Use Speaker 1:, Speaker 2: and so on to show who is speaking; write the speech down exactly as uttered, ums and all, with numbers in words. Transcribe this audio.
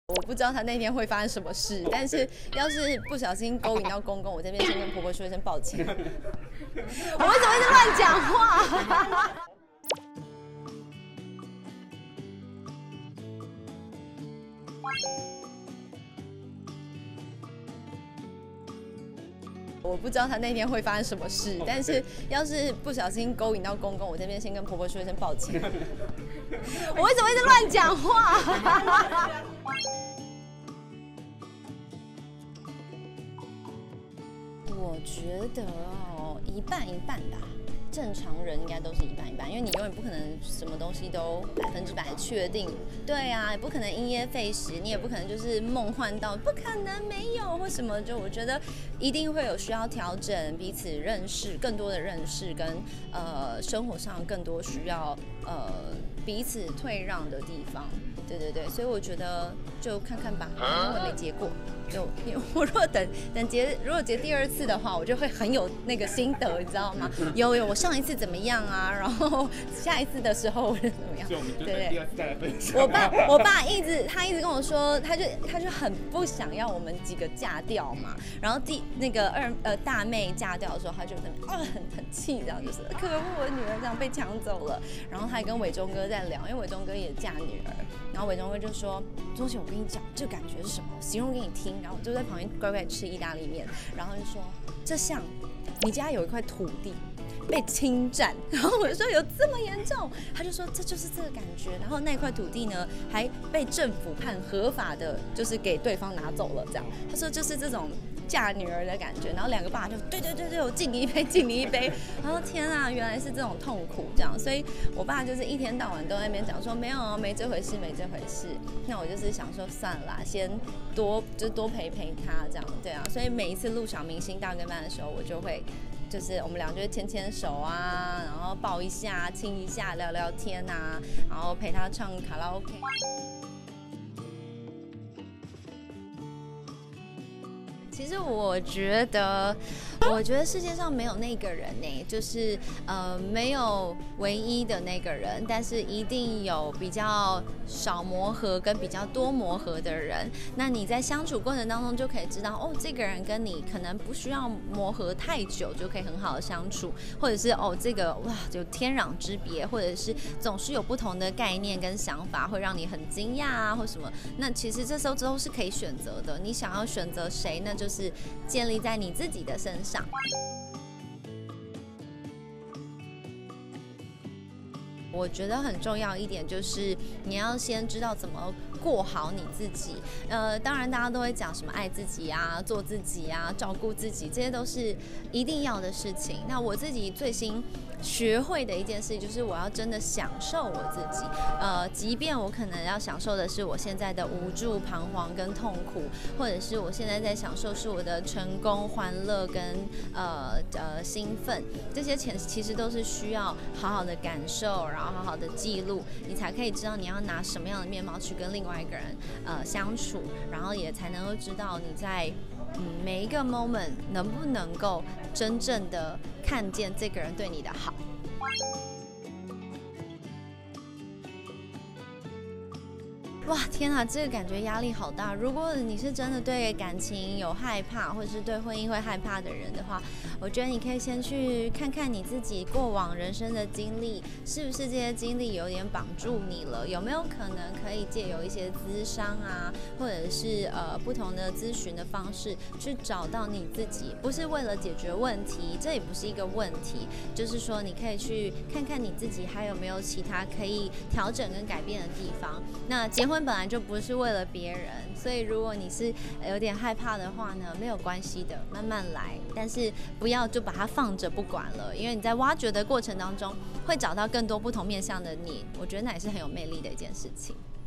Speaker 1: 我不知道他那天会发生什么事，但是要是不小心勾引到公公，我这边先跟婆婆说一声抱歉。我为什么一直乱讲话？我不知道他那天会发生什么事，但是要是不小心勾引到公公，我这边先跟婆婆说一声抱歉。我为什么一直乱讲话？我觉得哦，一半一半吧。正常人应该都是一半一半，因为你永远不可能什么东西都百分之百确定。对啊，也不可能因噎废食，你也不可能就是梦幻到不可能没有或什么。就我觉得一定会有需要调整彼此认识、更多的认识跟呃生活上更多需要呃彼此退让的地方。对对对，所以我觉得就看看吧，因为我没结过。就我如果等等结，如果结第二次的话，我就会很有那个心得，你知道吗？有有，我上一次怎么样啊？然后下一次的时候我就怎么样？
Speaker 2: 所以我们就等第二次再来分享。
Speaker 1: 我爸我爸一直他一直跟我说，他就他就很不想要我们几个嫁掉嘛。然后第那个二呃大妹嫁掉的时候，他就在那边啊很很气，这样就是可恶，我女儿这样被抢走了。然后他还跟伟忠哥在聊，因为伟忠哥也嫁女儿。然后伟忠哥就说：“周姐，我跟你讲，这感觉是什么？形容给你听。”然后我就在旁边乖乖吃意大利面，然后就说：“这像你家有一块土地被侵占。”然后我就说：“有这么严重？”他就说：“这就是这个感觉。”然后那块土地呢，还被政府判合法的，就是给对方拿走了。这样，他说就是这种嫁女儿的感觉。然后两个爸就对对对对，我敬你一杯，敬你一杯。然后天啊，原来是这种痛苦这样。所以我爸就是一天到晚都在那边讲说：“没有，没这回事，没这回事。”那我就是想说算了啦，先多就多陪陪他这样，对啊。所以每一次录小明星大跟班的时候，我就会就是我们俩就会牵牵手啊，然后抱一下、亲一下、聊聊天啊，然后陪他唱卡拉 OK。其实我觉得，我觉得世界上没有那个人呢，就是呃没有唯一的那个人，但是一定有比较少磨合跟比较多磨合的人。那你在相处过程当中就可以知道，哦，这个人跟你可能不需要磨合太久就可以很好的相处，或者是哦这个哇有天壤之别，或者是总是有不同的概念跟想法，会让你很惊讶啊或什么。那其实这时候都是可以选择的，你想要选择谁，那就是建立在你自己的身上。我觉得很重要一点就是你要先知道怎么过好你自己。呃，当然大家都会讲什么爱自己啊、做自己啊、照顾自己，这些都是一定要的事情。那我自己最新学会的一件事就是我要真的享受我自己。呃，即便我可能要享受的是我现在的无助、彷徨跟痛苦，或者是我现在在享受是我的成功、欢乐跟呃呃兴奋，这些前其实都是需要好好的感受，然后好好的记录，你才可以知道你要拿什么样的面貌去跟另外一个人呃相处，然后也才能够知道你在嗯每一个 moment 能不能够真正的看见这个人对你的好。哇，天啊，这个感觉压力好大。如果你是真的对感情有害怕，或者是对婚姻会害怕的人的话，我觉得你可以先去看看你自己过往人生的经历，是不是这些经历有点绑住你了？有没有可能可以借由一些咨商啊，或者是呃不同的咨询的方式，去找到你自己？不是为了解决问题，这也不是一个问题，就是说你可以去看看你自己还有没有其他可以调整跟改变的地方。那结婚本来就不是为了别人，所以如果你是有点害怕的话呢，没有关系的，慢慢来，但是不要就把它放着不管了，因为你在挖掘的过程当中会找到更多不同面向的你，我觉得那也是很有魅力的一件事情。